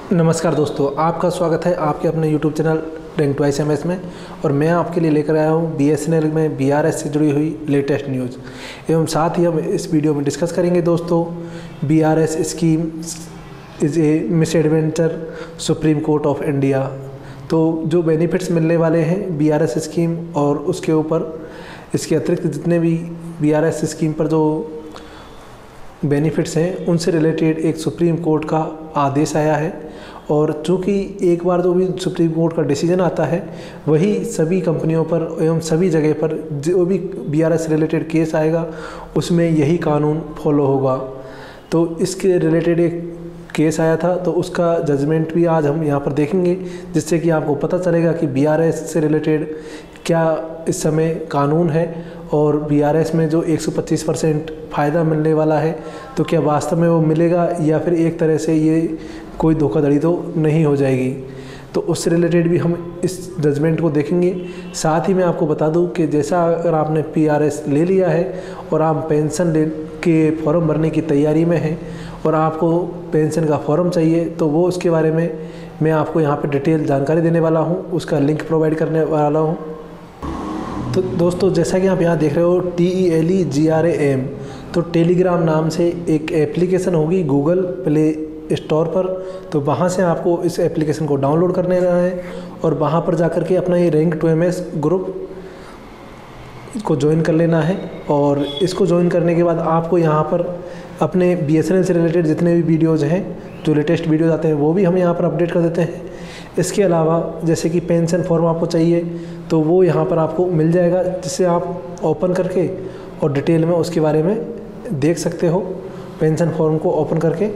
नमस्कार दोस्तों, आपका स्वागत है आपके अपने YouTube channel rank twice MS में। और मैं आपके लिए लेकर आया हूँ BSNL में BRS से जुड़ी हुई लेटेस्ट न्यूज़ एवं साथ ही हम इस वीडियो में डिस्कस करेंगे दोस्तों BRS scheme is a misadventure supreme court of India. तो जो बेनिफिट्स मिलने वाले हैं BRS स्कीम और उसके ऊपर इसके अतिरिक्त जितने भी BRS स्कीम पर जो बेनिफिट्स हैं उनसे रिलेटेड एक सुप्रीम कोर्ट का आदेश आया है। और चूँकि एक बार जो भी सुप्रीम कोर्ट का डिसीजन आता है वही सभी कंपनियों पर एवं सभी जगह पर जो भी BRS रिलेटेड केस आएगा उसमें यही कानून फॉलो होगा। तो इसके रिलेटेड एक केस आया था तो उसका जजमेंट भी आज हम यहाँ पर देखेंगे, जिससे कि आपको पता चलेगा कि BRS से रिलेटेड क्या इस समय कानून है और BRS में जो 125% फ़ायदा मिलने वाला है तो क्या वास्तव में वो मिलेगा या फिर एक तरह से ये कोई धोखाधड़ी तो नहीं हो जाएगी। तो उससे रिलेटेड भी हम इस जजमेंट को देखेंगे। साथ ही मैं आपको बता दूं कि जैसा अगर आपने PRS ले लिया है और आप पेंशन ले के फॉर्म भरने की तैयारी में हैं और आपको पेंशन का फॉर्म चाहिए तो वो उसके बारे में मैं आपको यहाँ पर डिटेल जानकारी देने वाला हूँ, उसका लिंक प्रोवाइड करने वाला हूँ। तो दोस्तों जैसा कि आप यहाँ देख रहे हो TELEGRAM, तो टेलीग्राम नाम से एक एप्लीकेशन होगी गूगल प्ले स्टोर पर। तो वहाँ से आपको इस एप्लीकेशन को डाउनलोड कर लेना है और वहाँ पर जाकर के अपना ये रैंक 2MS ग्रुप को ज्वाइन कर लेना है। और इसको ज्वाइन करने के बाद आपको यहाँ पर अपने BSNL से रिलेटेड जितने भी वीडियोज़ हैं, जो लेटेस्ट वीडियोज़ आते हैं वो भी हम यहाँ पर अपडेट कर देते हैं। इसके अलावा जैसे कि पेंशन फॉर्म आपको चाहिए तो वो यहाँ पर आपको मिल जाएगा, जिससे आप ओपन करके और डिटेल में उसके बारे में देख सकते हो पेंशन फॉर्म को ओपन करके।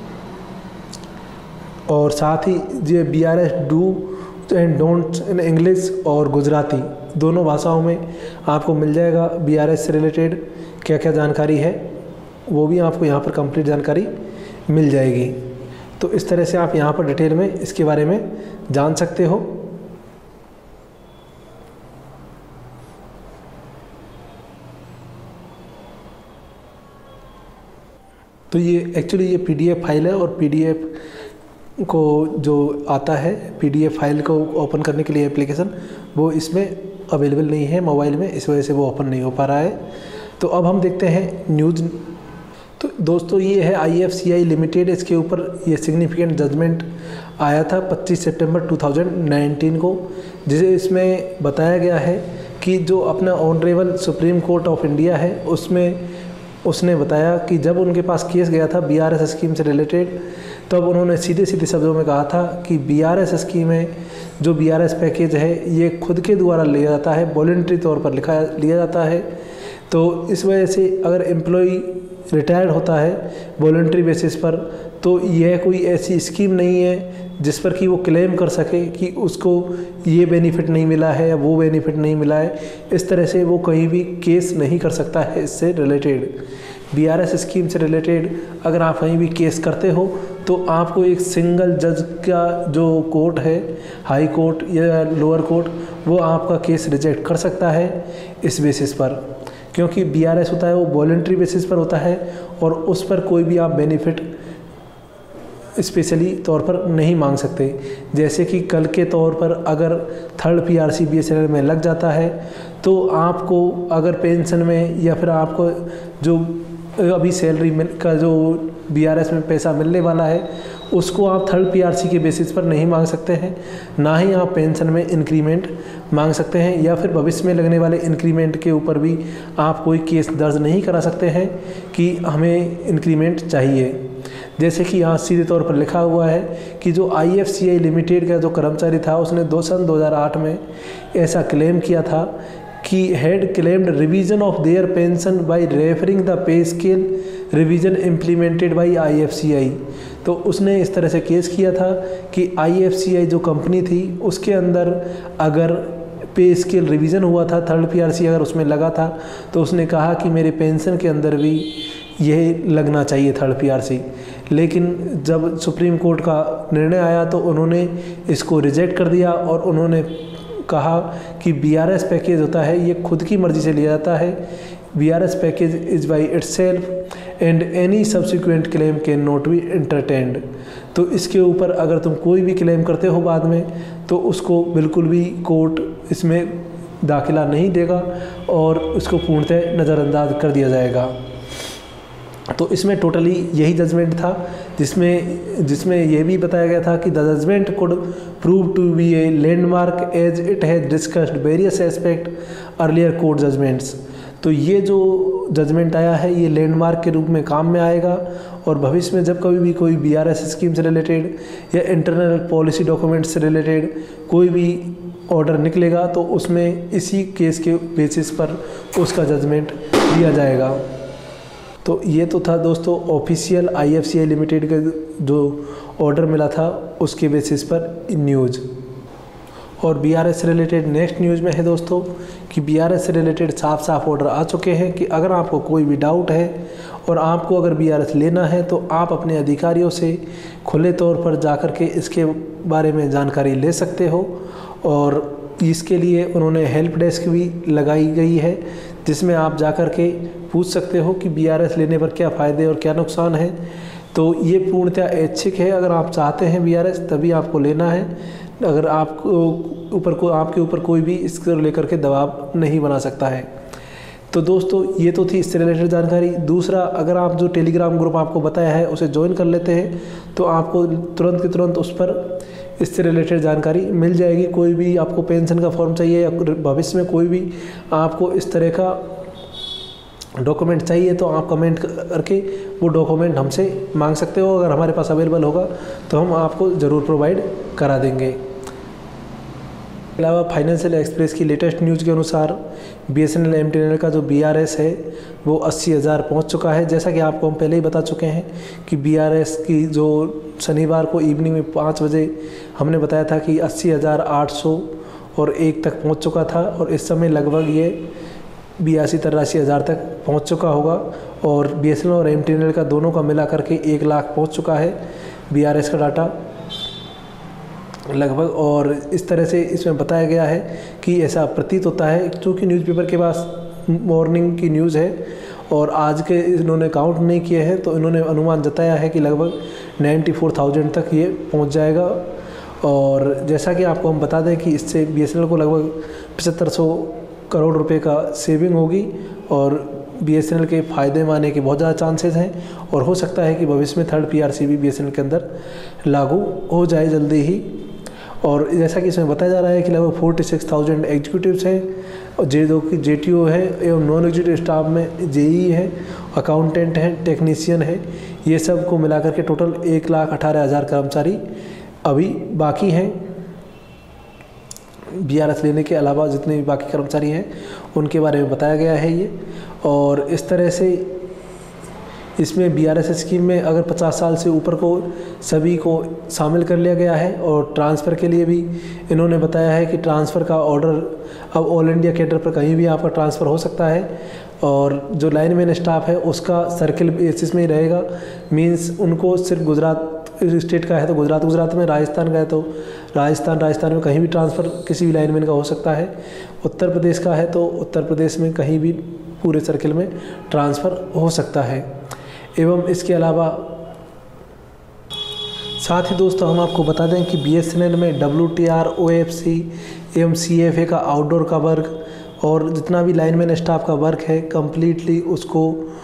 और साथ ही ये BRS do and don'ts in English और गुजराती दोनों भाषाओं में आपको मिल जाएगा। BRS से रिलेटेड क्या क्या जानकारी है वो भी आपको यहाँ पर कंप्लीट जानकारी मिल जाएगी। तो इस तरह से आप यहाँ पर डिटेल में इसके बारे में जान सकते हो। तो ये एक्चुअली ये PDF फाइल है और PDF को जो आता है PDF फाइल को ओपन करने के लिए एप्लीकेशन वो इसमें अवेलेबल नहीं है मोबाइल में, इस वजह से वो ओपन नहीं हो पा रहा है। तो अब हम देखते हैं न्यूज़। तो दोस्तों ये है IFCI लिमिटेड, इसके ऊपर ये सिग्निफिकेंट जजमेंट आया था 25 सितंबर 2019 को, जिसे इसमें बताया गया है कि जो अपना honourable supreme court of India है उसमें उसने बताया कि जब उनके पास केस गया था BRS स्कीम से रिलेटेड तब उन्होंने सीधे सीधे शब्दों में कहा था कि BRS स्कीम में जो BRS पैकेज है ये खुद के द्वारा लिया जाता है, वॉलंटरी तौर पर लिया जाता है। तो इस वजह से अगर एम्प्लॉई रिटायर्ड होता है वॉलंटरी बेसिस पर तो यह कोई ऐसी स्कीम नहीं है जिस पर कि वो क्लेम कर सके कि उसको ये बेनिफिट नहीं मिला है या वो बेनिफिट नहीं मिला है। इस तरह से वो कहीं भी केस नहीं कर सकता है इससे रिलेटेड। BRS स्कीम से रिलेटेड अगर आप कहीं भी केस करते हो तो आपको एक सिंगल जज का जो कोर्ट है, हाई कोर्ट या लोअर कोर्ट, वो आपका केस रिजेक्ट कर सकता है इस बेसिस पर, क्योंकि BRS होता है वो वॉलंटरी बेसिस पर होता है और उस पर कोई भी आप बेनिफिट स्पेशली तौर पर नहीं मांग सकते। जैसे कि कल के तौर पर अगर थर्ड PRC BSNL में लग जाता है तो आपको अगर पेंशन में या फिर आपको जो अभी सैलरी का जो BRS में पैसा मिलने वाला है उसको आप थर्ड PRC के बेसिस पर नहीं मांग सकते हैं, ना ही आप पेंशन में इंक्रीमेंट मांग सकते हैं या फिर भविष्य में लगने वाले इंक्रीमेंट के ऊपर भी आप कोई केस दर्ज नहीं करा सकते हैं कि हमें इंक्रीमेंट चाहिए। जैसे कि यहाँ सीधे तौर पर लिखा हुआ है कि जो IFCI लिमिटेड का जो कर्मचारी था उसने सन 2008 में ऐसा क्लेम किया था कि had claimed revision of their pension by referring the pay scale revision implemented by IFCI। तो उसने इस तरह से केस किया था कि IFCI जो कंपनी थी उसके अंदर अगर पे स्केल रिवीजन हुआ था, थर्ड PRC अगर उसमें लगा था तो उसने कहा कि मेरे पेंशन के अंदर भी यह लगना चाहिए थर्ड PRC। लेकिन जब सुप्रीम कोर्ट का निर्णय आया तो उन्होंने इसको रिजेक्ट कर दिया और उन्होंने कहा कि BRS पैकेज होता है ये खुद की मर्ज़ी से लिया जाता है। BRS package is by itself and any subsequent claim can not be entertained. तो इसके ऊपर अगर तुम कोई भी क्लेम करते हो बाद में तो उसको बिल्कुल भी कोर्ट इसमें दाखिला नहीं देगा और उसको पूर्णतः नज़रअंदाज कर दिया जाएगा। तो इसमें टोटली यही जजमेंट था जिसमें यह भी बताया गया था कि the judgement could prove to be a landmark as it has discussed various aspect earlier court judgements. तो ये जो जजमेंट आया है ये लैंडमार्क के रूप में काम में आएगा और भविष्य में जब कभी भी कोई BRS स्कीम से रिलेटेड या इंटरनल पॉलिसी डॉक्यूमेंट्स से रिलेटेड कोई भी ऑर्डर निकलेगा तो उसमें इसी केस के बेसिस पर उसका जजमेंट दिया जाएगा। तो ये तो था दोस्तों ऑफिशियल IFCI लिमिटेड का जो ऑर्डर मिला था उसके बेसिस पर न्यूज़। और BRS से रिलेटेड नेक्स्ट न्यूज़ में है दोस्तों कि BRS से रिलेटेड साफ साफ ऑर्डर आ चुके हैं कि अगर आपको कोई भी डाउट है और आपको अगर BRS लेना है तो आप अपने अधिकारियों से खुले तौर पर जाकर के इसके बारे में जानकारी ले सकते हो। और इसके लिए उन्होंने हेल्प डेस्क भी लगाई गई है जिसमें आप जाकर के पूछ सकते हो कि BRS लेने पर क्या फ़ायदे और क्या नुकसान है। तो ये पूर्णतः ऐच्छिक है, अगर आप चाहते हैं BRS तभी आपको लेना है, अगर आपके ऊपर कोई भी इसको लेकर के दबाव नहीं बना सकता है। तो दोस्तों ये तो थी इससे रिलेटेड जानकारी। दूसरा, अगर आप जो टेलीग्राम ग्रुप आपको बताया है उसे ज्वाइन कर लेते हैं तो आपको तुरंत के तुरंत उस पर इससे रिलेटेड जानकारी मिल जाएगी। कोई भी आपको पेंशन का फॉर्म चाहिए या भविष्य में कोई भी आपको इस तरह का डॉक्यूमेंट चाहिए तो आप कमेंट करके वो डॉक्यूमेंट हमसे मांग सकते हो। अगर हमारे पास अवेलेबल होगा तो हम आपको ज़रूर प्रोवाइड करा देंगे। अलावा फाइनेंशियल एक्सप्रेस की लेटेस्ट न्यूज़ के अनुसार BSNL MTNL का जो BRS है वो 80,000 पहुँच चुका है। जैसा कि आपको हम पहले ही बता चुके हैं कि BRS की जो शनिवार को इवनिंग में 5 बजे हमने बताया था कि 80,801 तक पहुँच चुका था और इस समय लगभग ये 82-83,000 तक पहुँच चुका होगा। और BSNL और MTNL का दोनों का मिला करके 1 लाख पहुँच चुका है BRS का डाटा लगभग। और इस तरह से इसमें बताया गया है कि ऐसा प्रतीत होता है क्योंकि न्यूज़पेपर के पास मॉर्निंग की न्यूज़ है और आज के इन्होंने काउंट नहीं किए हैं तो इन्होंने अनुमान जताया है कि लगभग 94,000 तक ये पहुंच जाएगा। और जैसा कि आपको हम बता दें कि इससे BSNL को लगभग 7500 करोड़ रुपए का सेविंग होगी और BSNL के फ़ायदे में आने के बहुत ज़्यादा चांसेस हैं और हो सकता है कि भविष्य में 3rd PRC भी BSNL के अंदर लागू हो जाए जल्दी ही। और जैसा कि इसमें बताया जा रहा है कि लगभग 46,000 एग्जीक्यूटिव्स हैं और जो कि JTO है एवं नॉन एग्जीक्यूटिव स्टाफ में JE है, अकाउंटेंट हैं, टेक्नीशियन है, ये सब को मिलाकर के टोटल 1,18,000 कर्मचारी अभी बाकी हैं। BRS लेने के अलावा जितने भी बाकी कर्मचारी हैं उनके बारे में बताया गया है ये। और इस तरह से इसमें BRS स्कीम में अगर 50 साल से ऊपर को सभी को शामिल कर लिया गया है। और ट्रांसफ़र के लिए भी इन्होंने बताया है कि ट्रांसफ़र का ऑर्डर अब ऑल इंडिया कैडर पर कहीं भी आपका ट्रांसफ़र हो सकता है। और जो लाइनमैन स्टाफ है उसका सर्किल बेसिस में ही रहेगा, मींस उनको सिर्फ गुजरात स्टेट का है तो गुजरात में, राजस्थान का है तो राजस्थान में कहीं भी ट्रांसफ़र किसी भी लाइनमैन का हो सकता है, उत्तर प्रदेश का है तो उत्तर प्रदेश में कहीं भी पूरे सर्किल में ट्रांसफ़र हो सकता है। एवं इसके अलावा साथ ही दोस्तों हम आपको बता दें कि BSNL में WTR, OFC एवं CFA का आउटडोर का वर्क और जितना भी लाइनमैन स्टाफ का वर्क है कम्प्लीटली उसको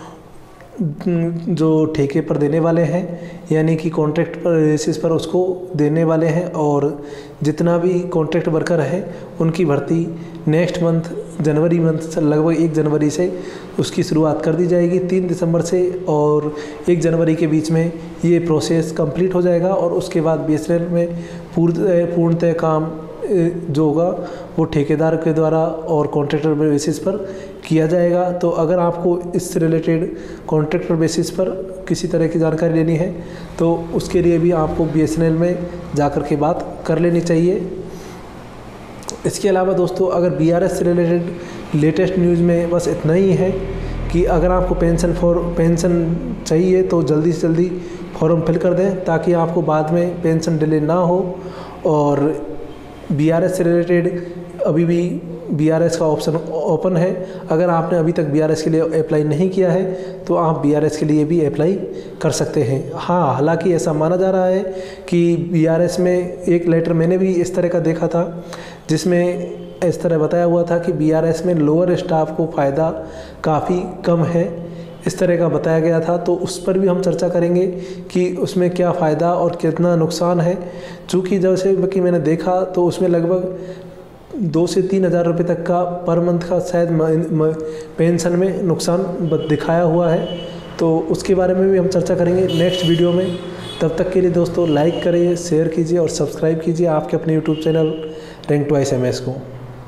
जो ठेके पर देने वाले हैं यानी कि कॉन्ट्रैक्ट पर बेसिस पर उसको देने वाले हैं। और जितना भी कॉन्ट्रैक्ट वर्कर है उनकी भर्ती नेक्स्ट मंथ जनवरी मंथ लगभग 1 जनवरी से उसकी शुरुआत कर दी जाएगी 3 दिसंबर से, और 1 जनवरी के बीच में ये प्रोसेस कंप्लीट हो जाएगा। और उसके बाद BSNL में पूर्णतः काम जो होगा वो ठेकेदार के द्वारा और कॉन्ट्रैक्टर बेसिस पर किया जाएगा। तो अगर आपको इससे रिलेटेड कॉन्ट्रैक्टर बेसिस पर किसी तरह की जानकारी लेनी है तो उसके लिए भी आपको BSNL में जाकर के बात कर लेनी चाहिए। इसके अलावा दोस्तों अगर BRS से रिलेटेड लेटेस्ट न्यूज़ में बस इतना ही है कि अगर आपको पेंशन चाहिए तो जल्दी से जल्दी फॉर्म फिल कर दें ताकि आपको बाद में पेंशन डिले ना हो। और BRS से रिलेटेड अभी भी BRS का ऑप्शन ओपन है। अगर आपने अभी तक BRS के लिए अप्लाई नहीं किया है तो आप BRS के लिए भी अप्लाई कर सकते हैं। हाँ, हालांकि ऐसा माना जा रहा है कि BRS में एक लेटर मैंने भी इस तरह का देखा था जिसमें इस तरह बताया हुआ था कि BRS में लोअर स्टाफ को फ़ायदा काफ़ी कम है, इस तरह का बताया गया था। तो उस पर भी हम चर्चा करेंगे कि उसमें क्या फ़ायदा और कितना नुकसान है। चूँकि जैसे कि मैंने देखा तो उसमें लगभग 2 से 3 हज़ार रुपये तक का पर मंथ का शायद पेंशन में नुकसान दिखाया हुआ है। तो उसके बारे में भी हम चर्चा करेंगे नेक्स्ट वीडियो में। तब तक के लिए दोस्तों लाइक करिए, शेयर कीजिए और सब्सक्राइब कीजिए आपके अपने YouTube channel rank twice MS को।